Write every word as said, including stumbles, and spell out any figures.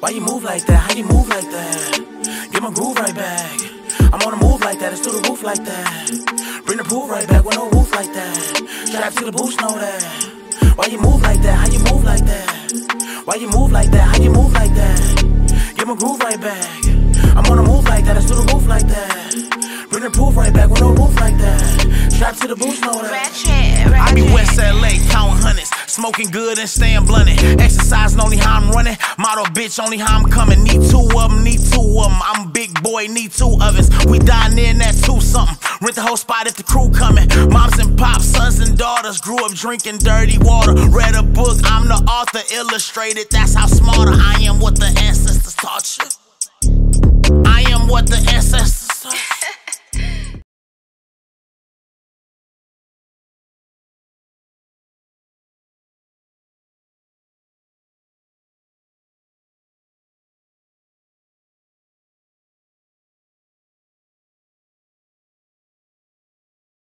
Why you move like that? How you move like that? Get my groove right back. I'm on a move like that, it's to the roof like that. Bring the pool right back with no roof like that. Strap to the boots, know that. Why you move like that? How you move like that? Why you move like that? How you move like that? Get my groove right back. I'm on a move like that, it's to the roof like that. Bring the pool right back with no roof like that. Strap to the boots, know that. Ratchet, ratchet. I be West L A, counting hundreds, smoking good and staying blunted. Exercising only how I'm running, motto bitch only how I'm coming. Need two of them, need two of them. I'm a big boy, need two ovens. We dine in that two something. Rent the whole spot if the crew coming. Moms and pops, sons and daughters grew up drinking dirty water. Read a book, I'm the author, illustrated. That's how smarter I am.